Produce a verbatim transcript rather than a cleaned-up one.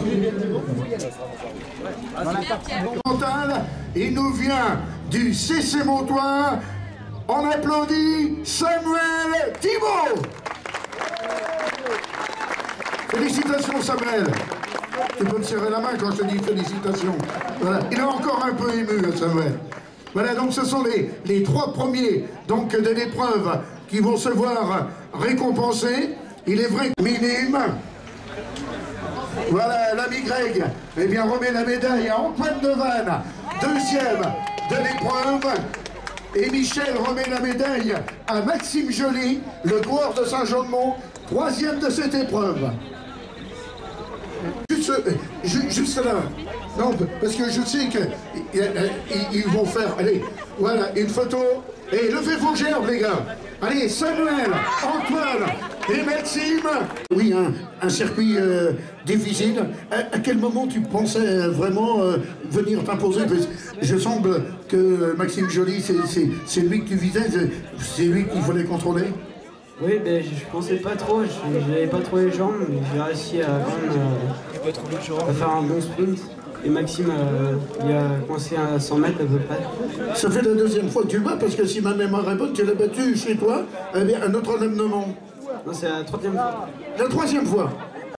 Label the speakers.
Speaker 1: Mental, il nous vient du C C Montois. On applaudit Samuel Thibault. Félicitations Samuel. Tu peux me serrer la main quand je te dis félicitations. Voilà. Il est encore un peu ému Samuel. Voilà, donc ce sont les, les trois premiers donc, de l'épreuve qui vont se voir récompensés. Il est vrai que minime. Voilà, l'ami Greg, eh bien, remet la médaille à Antoine Devanne, deuxième de l'épreuve. Et Michel remet la médaille à Maxime Joly, le coureur de Saint-Jean-de-Mont, troisième de cette épreuve. Juste, juste là. Non, parce que je sais qu'ils vont faire, allez, voilà, une photo. Et levez vos gerbes, les gars. Allez, Samuel, Antoine et Maxime. Oui, un, un circuit euh, difficile. À, à quel moment tu pensais vraiment euh, venir t'imposer? Je semble que Maxime Joly, c'est lui que tu visais, c'est lui qu'il fallait contrôler.
Speaker 2: Oui, ben, je pensais pas trop, je n'avais pas trop les jambes, mais j'ai réussi à, quand même, euh, à faire un bon sprint. Et Maxime, euh, il a commencé à cent mètres à peu près.
Speaker 1: Ça fait la deuxième fois que tu le bats, parce que si ma mémoire est bonne, tu l'as battu chez toi, eh bien, à Notre-Dame-de-Mont.
Speaker 2: Non, c'est la troisième fois.
Speaker 1: La troisième fois.